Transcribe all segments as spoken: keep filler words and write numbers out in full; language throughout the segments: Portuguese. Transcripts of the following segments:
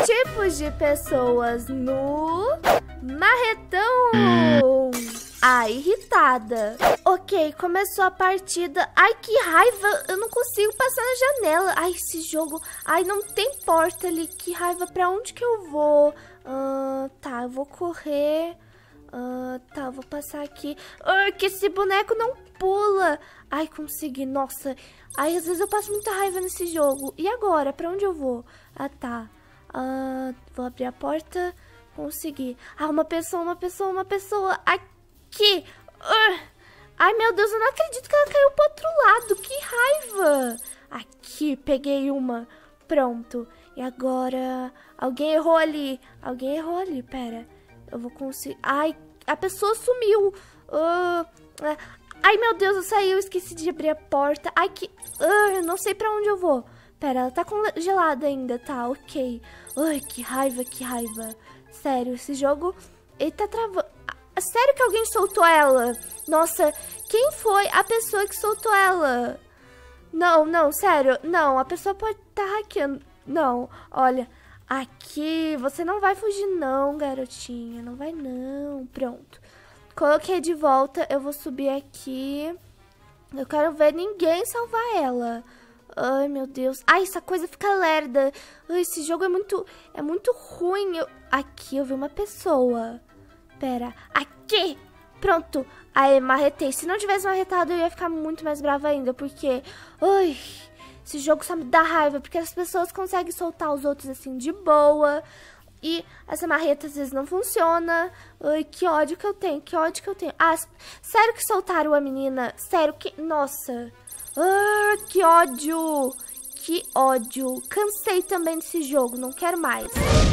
Tipos de pessoas no Marretão. A irritada. Ok, começou a partida. Ai, que raiva. Eu não consigo passar na janela. Ai, esse jogo. Ai, não tem porta ali. Que raiva. Pra onde que eu vou? Uh, tá, eu vou correr. Uh, tá, eu vou passar aqui. Ai, que esse boneco não pula. Ai, consegui. Nossa. Ai, às vezes eu passo muita raiva nesse jogo. E agora? Pra onde eu vou? Ah, tá. Uh, vou abrir a porta. Consegui. Ah, uma pessoa, uma pessoa, uma pessoa. Aqui. Aqui. Uh. Ai, meu Deus, eu não acredito que ela caiu pro outro lado. Que raiva. Aqui, peguei uma. Pronto. E agora... Alguém errou ali. Alguém errou ali, pera. Eu vou conseguir... Ai, a pessoa sumiu. Uh. Ai, meu Deus, eu saí. Eu esqueci de abrir a porta. Ai, que... Uh, eu não sei pra onde eu vou. Pera, ela tá congelada ainda. Tá, ok. Ai, que raiva, que raiva. Sério, esse jogo... Ele tá travando... Sério que alguém soltou ela? Nossa, quem foi a pessoa que soltou ela? Não, não, sério. Não, a pessoa pode estar hackeando. Não, olha. Aqui, você não vai fugir não, garotinha. Não vai não. Pronto. Coloquei de volta. Eu vou subir aqui. Eu quero ver ninguém salvar ela. Ai, meu Deus. Ai, essa coisa fica lerda. Ai, esse jogo é muito, é muito ruim. Eu... Aqui, eu vi uma pessoa. Pera, aqui! Pronto! Aí, marretei. Se não tivesse marretado, eu ia ficar muito mais brava ainda, porque... Ai, esse jogo só me dá raiva, porque as pessoas conseguem soltar os outros assim de boa. E essa marreta às vezes não funciona. Ai, que ódio que eu tenho, que ódio que eu tenho. Ah, sério que soltaram a menina? Sério que... Nossa! Ah, que ódio! Que ódio! Cansei também desse jogo, não quero mais.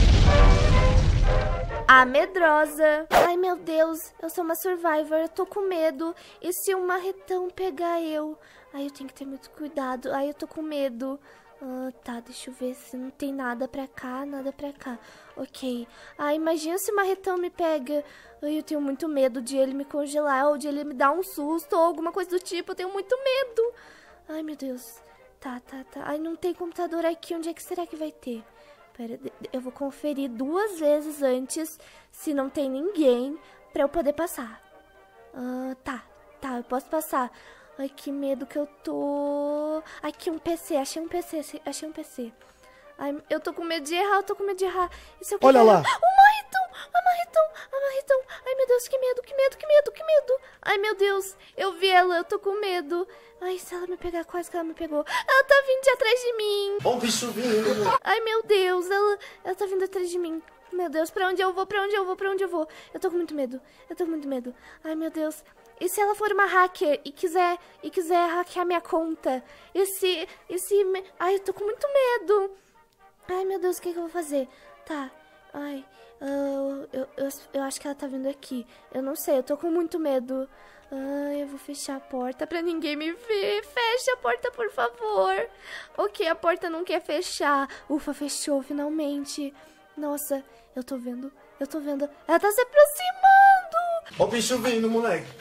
A medrosa. Ai, meu Deus, eu sou uma survivor, eu tô com medo. E se um marretão pegar eu? Ai, eu tenho que ter muito cuidado. Ai, eu tô com medo. Ah, tá, deixa eu ver se não tem nada pra cá, nada pra cá. Ok. Ai, imagina se o marretão me pega. Ai, eu tenho muito medo de ele me congelar ou de ele me dar um susto ou alguma coisa do tipo. Eu tenho muito medo. Ai, meu Deus. Tá, tá, tá. Ai, não tem computador aqui. Onde é que será que vai ter? Pera, eu vou conferir duas vezes antes se não tem ninguém pra eu poder passar. Ah, tá, tá, eu posso passar. Ai, que medo que eu tô. Aqui, um P C, achei um P C, achei um P C. Ai, eu tô com medo de errar, eu tô com medo de errar. Isso aqui. Olha lá. O marretão, a marretão, a marretão. Ai, meu Deus, que medo, que medo, que medo, que medo. Ai, meu Deus, eu vi ela, eu tô com medo. Ai, se ela me pegar, quase que ela me pegou. Ela tá vindo de atrás de mim. Ó o bicho vindo. Ai, meu Deus, ela, ela tá vindo atrás de mim. Meu Deus, pra onde eu vou, pra onde eu vou, pra onde eu vou? Eu tô com muito medo, eu tô com muito medo. Ai, meu Deus. E se ela for uma hacker e quiser, e quiser hackear minha conta? E se, e se... Ai, eu tô com muito medo. Ai, meu Deus, o que que eu vou fazer? Tá, ai, uh, eu, eu, eu acho que ela tá vindo aqui. Eu não sei, eu tô com muito medo. Ai, eu vou fechar a porta pra ninguém me ver. Fecha a porta, por favor. Ok, a porta não quer fechar. Ufa, fechou, finalmente. Nossa, eu tô vendo, eu tô vendo. Ela tá se aproximando. Ó o bicho vindo, moleque.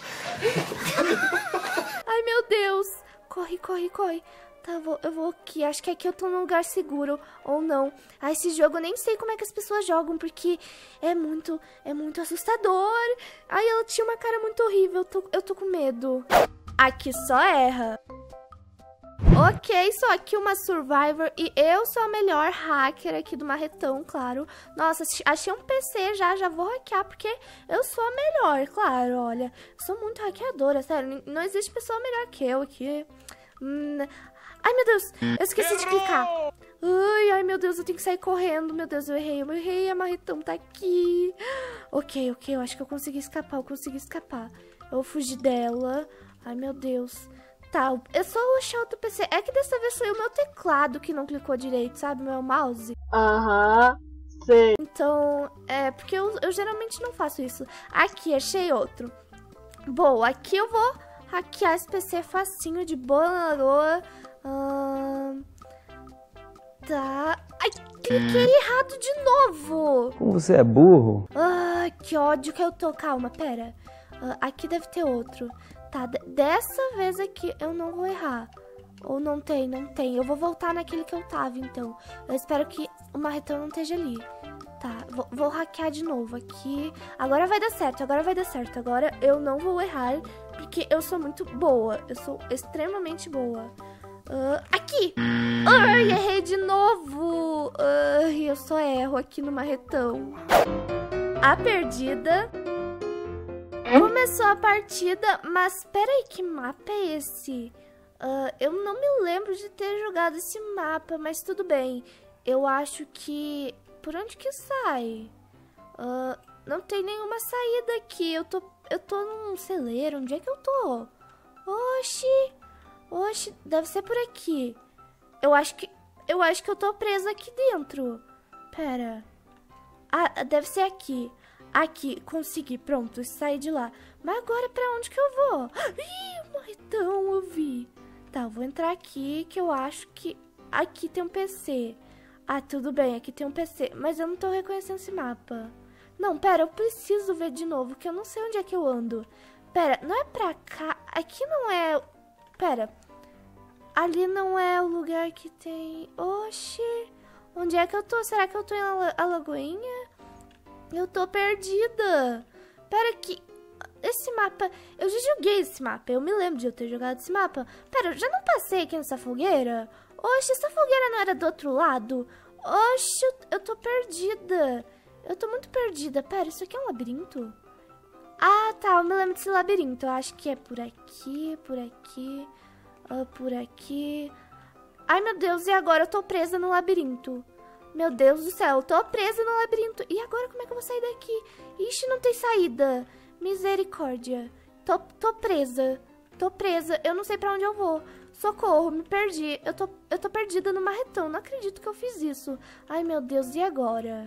Ai, meu Deus. Corre, corre, corre. Tá, eu vou, eu vou aqui. Acho que aqui eu tô num lugar seguro. Ou não. Ah, esse jogo eu nem sei como é que as pessoas jogam. Porque é muito, é muito assustador. Ai, ela tinha uma cara muito horrível. Eu tô, eu tô com medo. Aqui só erra. Ok, sou aqui uma survivor. E eu sou a melhor hacker aqui do Marretão, claro. Nossa, achei um P C já. Já vou hackear porque eu sou a melhor, claro. Olha, eu sou muito hackeadora, sério. Não existe pessoa melhor que eu aqui. Hum... Ai, meu Deus, eu esqueci de clicar. Ai, ai, meu Deus, eu tenho que sair correndo. Meu Deus, eu errei, eu errei, a marretão tá aqui. Ok, ok, eu acho que eu consegui escapar, eu consegui escapar. Eu vou fugir dela. Ai, meu Deus. Tá, é só achar outro P C. É que dessa vez foi o meu teclado que não clicou direito, sabe? Meu mouse. Aham, uhum, sei. Então, é, porque eu, eu geralmente não faço isso. Aqui, achei outro. Bom, aqui eu vou hackear esse P C facinho, de boa na lagoa. Hum, tá. Ai, cliquei errado de novo. Como você é burro? Ai, que ódio que eu tô. Calma, pera. Uh, aqui deve ter outro. Tá, dessa vez aqui eu não vou errar. Ou não tem, não tem. Eu vou voltar naquele que eu tava, então. Eu espero que o marretão não esteja ali. Tá, vou, vou hackear de novo aqui. Agora vai dar certo, agora vai dar certo. Agora eu não vou errar, porque eu sou muito boa. Eu sou extremamente boa. Uh, aqui! Ai, errei de novo! Ai, eu só erro aqui no marretão. A perdida. Começou a partida, mas peraí, que mapa é esse? Uh, eu não me lembro de ter jogado esse mapa, mas tudo bem. Eu acho que... Por onde que sai? Uh, não tem nenhuma saída aqui. Eu tô, eu tô num celeiro. Onde é que eu tô? Oxi! Oxi, deve ser por aqui. Eu acho que... Eu acho que eu tô presa aqui dentro. Pera. Ah, deve ser aqui. Aqui, consegui, pronto, saí de lá. Mas agora pra onde que eu vou? Ih, o marretão, eu vi. Tá, eu vou entrar aqui, que eu acho que aqui tem um P C. Ah, tudo bem, aqui tem um P C, mas eu não tô reconhecendo esse mapa. Não, pera, eu preciso ver de novo, que eu não sei onde é que eu ando. Pera, não é pra cá? Aqui não é... Pera, ali não é o lugar que tem... Oxi, onde é que eu tô? Será que eu tô em Alagoinha? Eu tô perdida. Pera que... Esse mapa... Eu já joguei esse mapa. Eu me lembro de eu ter jogado esse mapa. Pera, eu já não passei aqui nessa fogueira? Oxe, essa fogueira não era do outro lado? Oxe, eu, eu tô perdida. Eu tô muito perdida. Pera, isso aqui é um labirinto? Ah, tá. Eu me lembro desse labirinto. Eu acho que é por aqui, por aqui, uh, por aqui. Ai, meu Deus. E agora eu tô presa no labirinto. Meu Deus do céu. Eu tô presa no labirinto. E agora como é que eu vou sair daqui? Ixi, não tem saída. Misericórdia. Tô, tô presa. Tô presa. Eu não sei pra onde eu vou. Socorro, me perdi. Eu tô, eu tô perdida no marretão. Não acredito que eu fiz isso. Ai, meu Deus. E agora?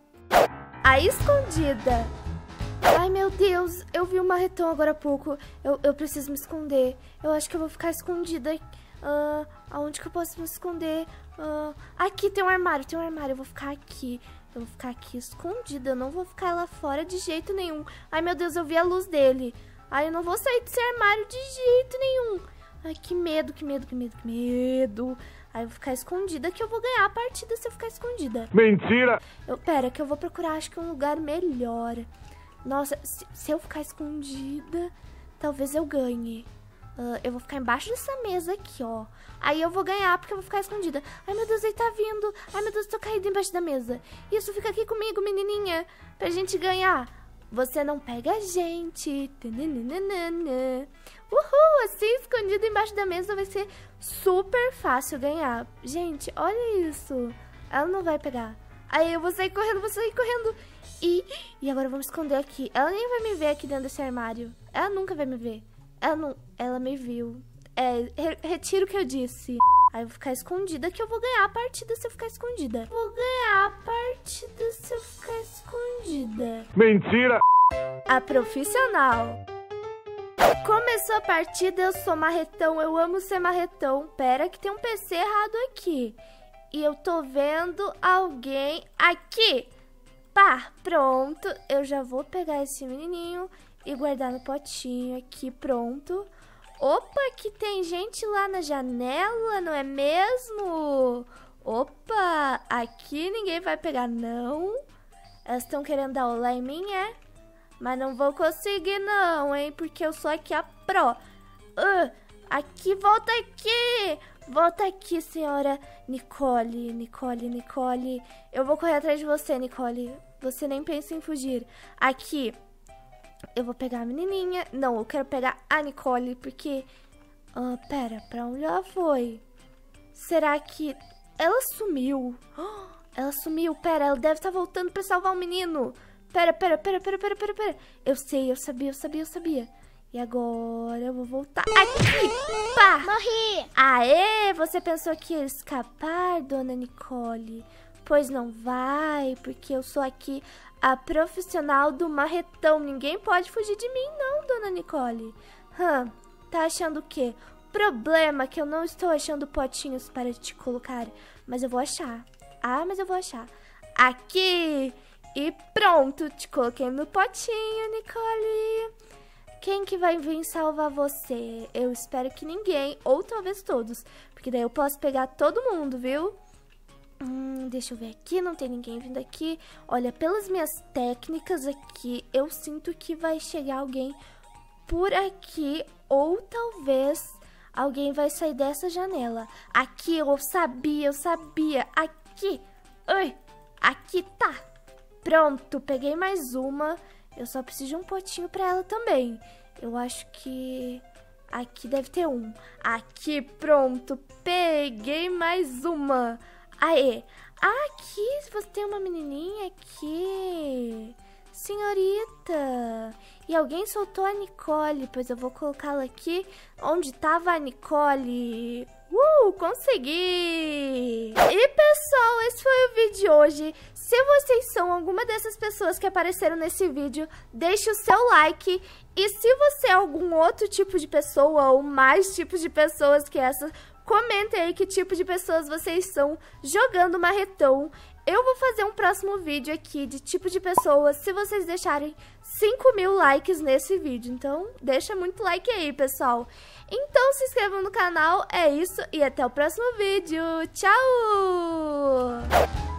A escondida. Ai, meu Deus. Eu vi o marretão agora há pouco. Eu, eu preciso me esconder. Eu acho que eu vou ficar escondida. Uh, aonde que eu posso me esconder? Uh, aqui tem um armário. Tem um armário. Eu vou ficar aqui. Eu vou ficar aqui escondida. Eu não vou ficar lá fora de jeito nenhum. Ai, meu Deus, eu vi a luz dele. Ai, eu não vou sair desse armário de jeito nenhum. Ai, que medo, que medo, que medo, que medo. Ai, eu vou ficar escondida que eu vou ganhar a partida se eu ficar escondida. Mentira! Eu, pera, que eu vou procurar, acho que um lugar melhor. Nossa, se, se eu ficar escondida, talvez eu ganhe. Uh, eu vou ficar embaixo dessa mesa aqui, ó. Aí eu vou ganhar porque eu vou ficar escondida. Ai, meu Deus, ele tá vindo. Ai, meu Deus, eu tô caída embaixo da mesa. Isso, fica aqui comigo, menininha, pra gente ganhar. Você não pega a gente. Uhul, assim, escondido embaixo da mesa vai ser super fácil ganhar. Gente, olha isso. Ela não vai pegar. Aí eu vou sair correndo, vou sair correndo. E, e agora eu vou me esconder aqui. Ela nem vai me ver aqui dentro desse armário. Ela nunca vai me ver. Ela não... Ela me viu. É, re, retiro o que eu disse. Aí eu vou ficar escondida que eu vou ganhar a partida se eu ficar escondida. Vou ganhar a partida se eu ficar escondida. Mentira! A profissional. Começou a partida, eu sou marretão, eu amo ser marretão. Pera que tem um P C errado aqui. E eu tô vendo alguém aqui. Pá, pronto. Eu já vou pegar esse menininho e guardar no potinho aqui, pronto. Opa, que tem gente lá na janela, não é mesmo? Opa, aqui ninguém vai pegar, não. Elas estão querendo dar olá em mim, é? Mas não vou conseguir, não, hein? Porque eu sou aqui a pro. Uh, aqui, volta aqui. Volta aqui, senhora Nicole. Nicole, Nicole. Eu vou correr atrás de você, Nicole. Você nem pensa em fugir. Aqui. Eu vou pegar a menininha. Não, eu quero pegar a Nicole, porque... Uh, pera, pra onde ela foi? Será que... Ela sumiu. Oh, ela sumiu, pera, ela deve estar voltando pra salvar o menino. Pera, pera, pera, pera, pera, pera, pera. Eu sei, eu sabia, eu sabia, eu sabia. E agora eu vou voltar aqui. Pá! Morri! Aê, você pensou que ia escapar, dona Nicole? Pois não vai, porque eu sou aqui a profissional do marretão. Ninguém pode fugir de mim, não, dona Nicole. Hum, tá achando o quê? Problema que eu não estou achando potinhos para te colocar. Mas eu vou achar. Ah, mas eu vou achar. Aqui! E pronto, te coloquei no potinho, Nicole. Quem que vai vir salvar você? Eu espero que ninguém, ou talvez todos. Porque daí eu posso pegar todo mundo, viu? Hum, deixa eu ver aqui, não tem ninguém vindo aqui. Olha, pelas minhas técnicas aqui, eu sinto que vai chegar alguém por aqui. Ou talvez alguém vai sair dessa janela. Aqui, eu sabia, eu sabia. Aqui, oi, aqui tá. Pronto, peguei mais uma. Eu só preciso de um potinho pra ela também. Eu acho que aqui deve ter um. Aqui, pronto, peguei mais uma. Aê, aqui você tem uma menininha aqui. Senhorita. E alguém soltou a Nicole, pois eu vou colocá-la aqui onde tava a Nicole. Uh, consegui! E pessoal, esse foi o vídeo de hoje. Se vocês são alguma dessas pessoas que apareceram nesse vídeo, deixe o seu like. E se você é algum outro tipo de pessoa ou mais tipos de pessoas que essa, comentem aí que tipo de pessoas vocês são jogando marretão. Eu vou fazer um próximo vídeo aqui de tipo de pessoas se vocês deixarem cinco mil likes nesse vídeo. Então, deixa muito like aí, pessoal. Então, se inscrevam no canal. É isso e até o próximo vídeo. Tchau!